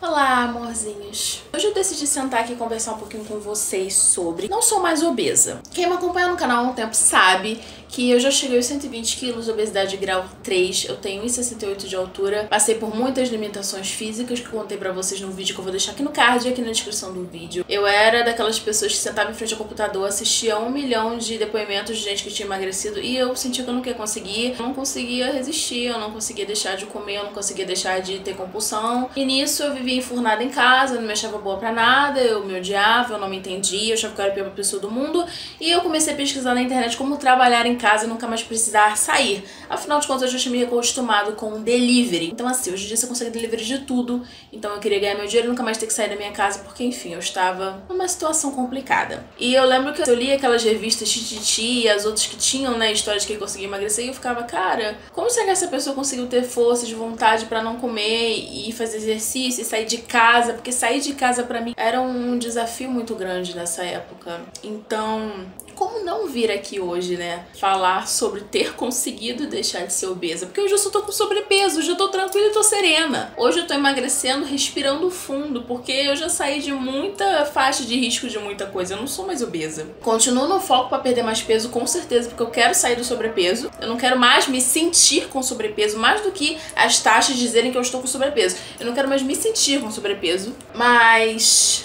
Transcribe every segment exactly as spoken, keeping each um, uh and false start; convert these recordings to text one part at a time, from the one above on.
Olá, amorzinhos! Hoje eu decidi sentar aqui e conversar um pouquinho com vocês sobre não sou mais obesa. Quem me acompanha no canal há um tempo sabe que eu já cheguei aos cento e vinte quilos, obesidade grau três, eu tenho um e sessenta e oito de altura, passei por muitas limitações físicas que eu contei pra vocês no vídeo que eu vou deixar aqui no card e aqui na descrição do vídeo. Eu era daquelas pessoas que sentava em frente ao computador, assistia um milhão de depoimentos de gente que tinha emagrecido e eu sentia que eu não ia conseguir, eu não conseguia resistir, eu não conseguia deixar de comer, eu não conseguia deixar de ter compulsão. E nisso eu vivia enfurnada em casa, não me achava boa pra nada, eu me odiava, eu não me entendia, eu achava que eu era a pior pessoa do mundo. E eu comecei a pesquisar na internet como trabalhar em casa e nunca mais precisar sair. Afinal de contas, eu já tinha me acostumado com o delivery. Então assim, hoje em dia você consegue delivery de tudo. Então eu queria ganhar meu dinheiro e nunca mais ter que sair da minha casa, porque enfim, eu estava numa situação complicada. E eu lembro que eu li aquelas revistas Tititi e as outras que tinham, né, histórias de quem conseguia emagrecer, e eu ficava, cara, como será que essa pessoa conseguiu ter força de vontade pra não comer e fazer exercício e sair de casa? Porque sair de casa pra mim era um desafio muito grande nessa época. Então, como não vir aqui hoje, né, falar sobre ter conseguido deixar de ser obesa? Porque hoje eu só tô com sobrepeso, hoje eu tô tranquila e tô serena. Hoje eu tô emagrecendo, respirando fundo, porque eu já saí de muita faixa de risco de muita coisa, eu não sou mais obesa. Continuo no foco pra perder mais peso, com certeza, porque eu quero sair do sobrepeso. Eu não quero mais me sentir com sobrepeso, mais do que as taxas dizerem que eu estou com sobrepeso. Eu não quero mais me sentir com sobrepeso, mas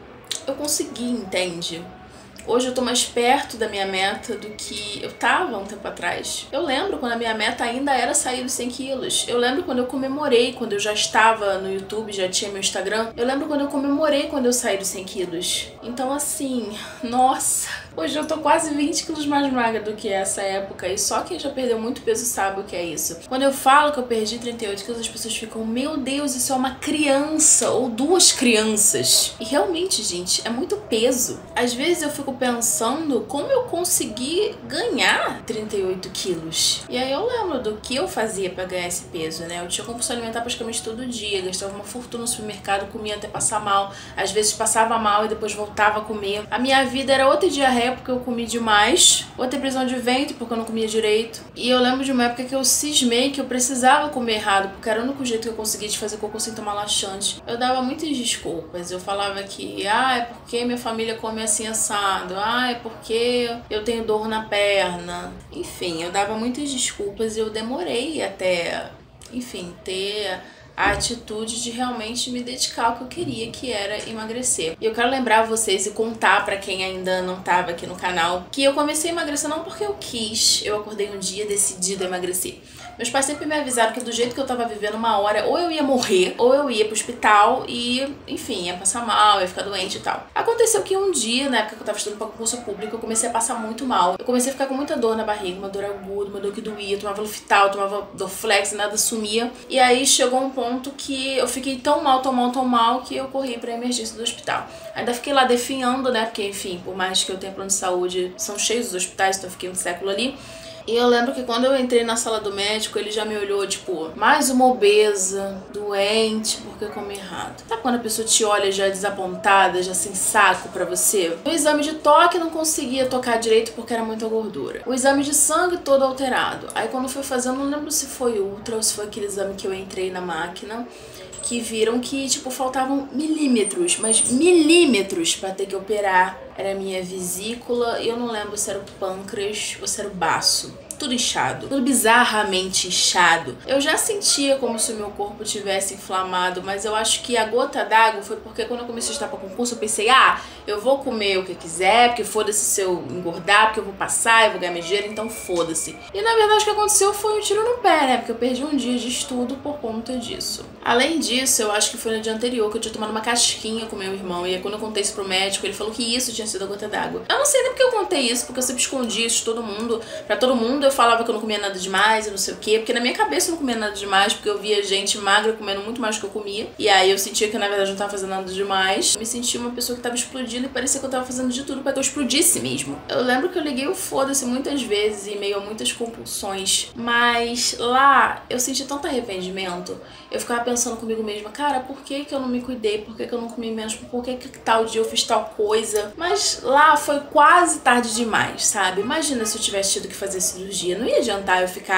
eu consegui, entende? Hoje eu tô mais perto da minha meta do que eu tava um tempo atrás. Eu lembro quando a minha meta ainda era sair dos cem quilos. Eu lembro quando eu comemorei, quando eu já estava no YouTube, já tinha meu Instagram. Eu lembro quando eu comemorei quando eu saí dos cem quilos. Então assim, nossa... Hoje eu tô quase vinte quilos mais magra do que essa época, e só quem já perdeu muito peso sabe o que é isso. Quando eu falo que eu perdi trinta e oito quilos, as pessoas ficam, meu Deus, isso é uma criança ou duas crianças. E realmente, gente, é muito peso. Às vezes eu fico pensando como eu consegui ganhar trinta e oito quilos. E aí eu lembro do que eu fazia pra ganhar esse peso, né? Eu tinha compulsão alimentar praticamente todo dia, gastava uma fortuna no supermercado, comia até passar mal. Às vezes passava mal e depois voltava a comer. A minha vida era outra diarreia porque eu comi demais, outra prisão de ventre porque eu não comia direito. E eu lembro de uma época que eu cismei que eu precisava comer errado, porque era o único jeito que eu conseguia de fazer cocô sem tomar laxante. Eu dava muitas desculpas, eu falava que, ah, é porque minha família come assim assado, ah, é porque eu tenho dor na perna. Enfim, eu dava muitas desculpas e eu demorei até, enfim, ter a atitude de realmente me dedicar ao que eu queria, que era emagrecer. E eu quero lembrar vocês e contar pra quem ainda não tava aqui no canal que eu comecei a emagrecer não porque eu quis, eu acordei um dia decidido a emagrecer. Meus pais sempre me avisaram que do jeito que eu tava vivendo uma hora, ou eu ia morrer, ou eu ia pro hospital e, enfim, ia passar mal, ia ficar doente e tal. Aconteceu que um dia, na época que eu tava estudando pra concurso público, eu comecei a passar muito mal. Eu comecei a ficar com muita dor na barriga, uma dor aguda, uma dor que doía, eu tomava Lufital, tomava Dorflex e nada sumia. E aí chegou um ponto que eu fiquei tão mal, tão mal, tão mal, que eu corri pra emergência do hospital. Ainda fiquei lá definhando, né, porque, enfim, por mais que eu tenha plano de saúde, são cheios os hospitais, então eu fiquei um século ali. E eu lembro que quando eu entrei na sala do médico, ele já me olhou, tipo, mais uma obesa, doente, porque come errado. Sabe quando a pessoa te olha já desapontada, já sem saco pra você? O exame de toque não conseguia tocar direito porque era muita gordura. O exame de sangue todo alterado. Aí quando eu fui fazer, eu não lembro se foi ultra ou se foi aquele exame que eu entrei na máquina, que viram que, tipo, faltavam milímetros, mas milímetros pra ter que operar. Era a minha vesícula e eu não lembro se era o pâncreas ou se era o baço. Tudo inchado, tudo bizarramente inchado. Eu já sentia como se o meu corpo tivesse inflamado, mas eu acho que a gota d'água foi porque quando eu comecei a estudar para concurso, eu pensei, ah, eu vou comer o que eu quiser, porque foda-se se eu engordar, porque eu vou passar, eu vou ganhar meu dinheiro, então foda-se. E na verdade o que aconteceu foi um tiro no pé, né? Porque eu perdi um dia de estudo por conta disso. Além disso, eu acho que foi no dia anterior que eu tinha tomado uma casquinha com meu irmão, e aí quando eu contei isso pro médico, ele falou que isso tinha sido a gota d'água. Eu não sei nem porque eu contei isso, porque eu sempre escondi isso de todo mundo, pra todo mundo eu falava que eu não comia nada demais e não sei o quê, porque na minha cabeça eu não comia nada demais, porque eu via gente magra comendo muito mais do que eu comia, e aí eu sentia que na verdade eu não tava fazendo nada demais. Eu me sentia uma pessoa que tava explodindo e parecia que eu tava fazendo de tudo pra que eu explodisse mesmo. Eu lembro que eu liguei o foda-se muitas vezes em meio a muitas compulsões, mas lá eu senti tanto arrependimento, eu ficava pensando comigo mesma, cara, por que que eu não me cuidei, por que que eu não comi menos, por que que tal dia eu fiz tal coisa, mas lá foi quase tarde demais, sabe? Imagina se eu tivesse tido que fazer cirurgia, não ia adiantar eu ficar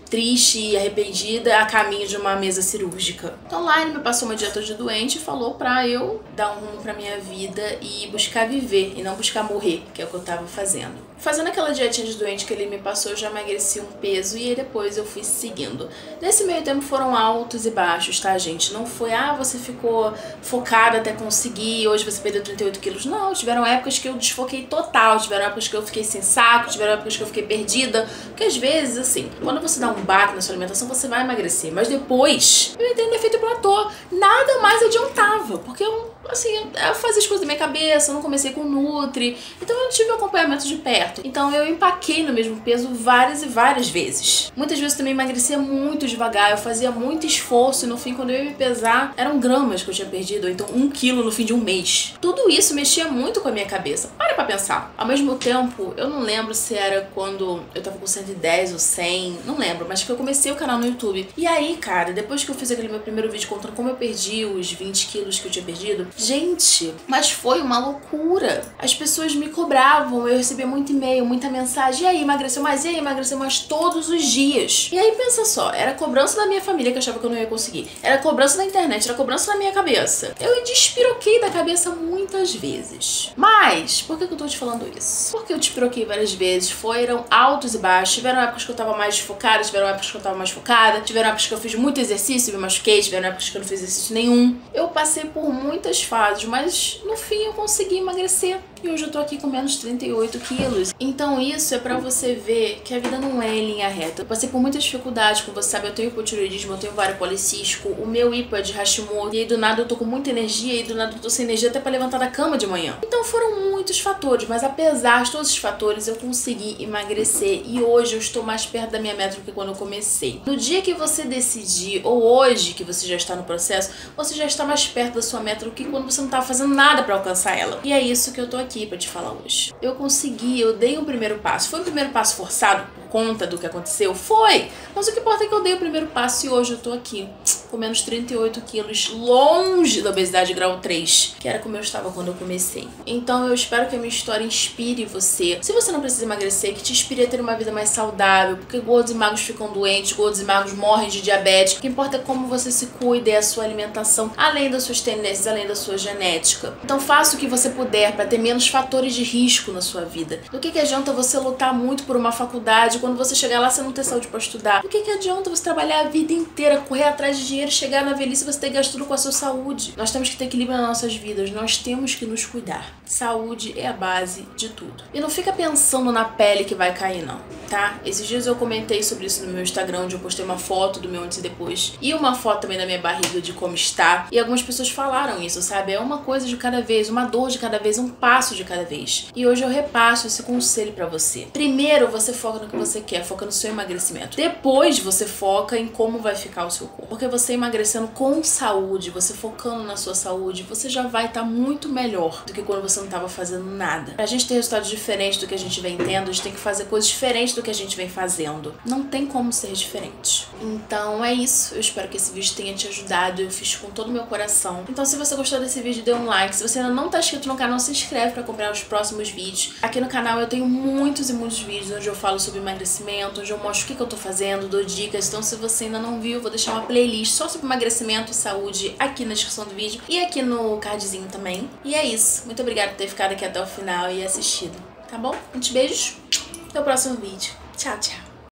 triste e arrependida a caminho de uma mesa cirúrgica. Então lá ele me passou uma dieta de doente e falou pra eu dar um rumo pra minha vida e buscar viver e não buscar morrer, que é o que eu tava fazendo. Fazendo aquela dietinha de doente que ele me passou, eu já emagreci um peso e aí depois eu fui seguindo. Nesse meio tempo foram altos e baixos, tá, gente? Não foi, ah, você ficou focada até conseguir, hoje você perdeu trinta e oito quilos. Não, tiveram épocas que eu desfoquei total, tiveram épocas que eu fiquei sem saco, tiveram épocas que eu fiquei perdida. Porque às vezes, assim, quando você dá um baque na sua alimentação, você vai emagrecer. Mas depois, eu entrei no efeito platô. Nada mais adiantava, porque eu, assim, eu fazia as coisas da minha cabeça, eu não comecei com Nutri, então eu não tive acompanhamento de perto. Então eu empaquei no mesmo peso várias e várias vezes. Muitas vezes eu também emagrecia muito devagar, eu fazia muito esforço e no fim, quando eu ia me pesar, eram gramas que eu tinha perdido, ou então um quilo no fim de um mês. Tudo isso mexia muito com a minha cabeça. Para pra pensar. Ao mesmo tempo, eu não lembro se era quando eu tava com cento e dez ou cem, não lembro, mas que eu comecei o canal no YouTube. E aí, cara, depois que eu fiz aquele meu primeiro vídeo contando como eu perdi os vinte quilos que eu tinha perdido, gente, mas foi uma loucura. As pessoas me cobravam, eu recebia muito e-mail, muita mensagem, e aí, emagreceu mais? E aí, emagreceu mais? Todos os dias. E aí, pensa só, era cobrança da minha família que achava que eu não ia conseguir, era cobrança da internet, era cobrança na minha cabeça. Eu despiroquei da cabeça muitas vezes. Mas, por que que eu tô te falando isso? Porque eu despiroquei várias vezes, foram altos e baixos, tiveram épocas que eu tava mais focada, tiveram épocas que eu tava mais focada, tiveram épocas que eu fiz muito exercício e me machuquei, tiveram épocas que eu não fiz exercício nenhum. Eu passei por muitas fases, mas no fim eu consegui emagrecer. E hoje eu tô aqui com menos trinta e oito quilos. Então isso é pra você ver que a vida não é em linha reta. Eu passei por muitas dificuldades, como você sabe, eu tenho hipotireoidismo, eu tenho ovário policístico, o meu hipo é de Hashimoto, e aí do nada eu tô com muita energia, e do nada eu tô sem energia até pra levantar da cama de manhã. Então foram muitos fatores, mas apesar de todos os fatores, eu consegui emagrecer e hoje eu estou mais perto da minha meta do que quando eu comecei. No dia que você decidir, ou hoje que você já está no processo, você já está mais perto da sua meta do que quando você não estava fazendo nada pra alcançar ela. E é isso que eu tô aqui pra te falar hoje. Eu consegui, eu dei um primeiro passo. Foi um primeiro passo forçado por conta do que aconteceu? Foi! Mas o que importa é que eu dei o primeiro passo e hoje eu tô aqui com menos trinta e oito quilos, longe da obesidade grau três, que era como eu estava quando eu comecei. Então eu espero que a minha história inspire você. Se você não precisa emagrecer, que te inspire a ter uma vida mais saudável, porque gordos e magros ficam doentes, gordos e magros morrem de diabetes. O que importa é como você se cuida e a sua alimentação, além das suas tendências, além da sua genética. Então faça o que você puder para ter menos fatores de risco na sua vida. Do que que adianta você lutar muito por uma faculdade, quando você chegar lá você não ter saúde para estudar? Do que que adianta você trabalhar a vida inteira, correr atrás de dinheiro, chegar na velhice e você ter gasto tudo com a sua saúde? Nós temos que ter equilíbrio nas nossas vidas, nós temos que nos cuidar. Saúde é a base de tudo. E não fica pensando na pele que vai cair não, tá? Esses dias eu comentei sobre isso no meu Instagram, onde eu postei uma foto do meu antes e depois e uma foto também da minha barriga de como está, e algumas pessoas falaram isso, sabe? É uma coisa de cada vez, uma dor de cada vez, um passo de cada vez. E hoje eu repasso esse conselho pra você. Primeiro você foca no que você quer, foca no seu emagrecimento. Depois você foca em como vai ficar o seu corpo. Porque você emagrecendo com saúde, você focando na sua saúde, você já vai estar muito melhor do que quando você não estava fazendo nada. Pra gente ter resultados diferentes do que a gente vem tendo, a gente tem que fazer coisas diferentes do que a gente vem fazendo. Não tem como ser diferente. Então é isso. Eu espero que esse vídeo tenha te ajudado. Eu fiz com todo o meu coração. Então se você gostou desse vídeo, dê um like. Se você ainda não tá inscrito no canal, se inscreve pra acompanhar os próximos vídeos. Aqui no canal eu tenho muitos e muitos vídeos onde eu falo sobre emagrecimento, onde eu mostro o que, que eu tô fazendo, dou dicas. Então se você ainda não viu, eu vou deixar uma playlist só sobre emagrecimento e saúde aqui na descrição do vídeo e aqui no cardzinho também. E é isso. Muito obrigada por ter ficado aqui até o final e assistido. Tá bom? Muitos beijos. Até o próximo vídeo. Tchau, tchau.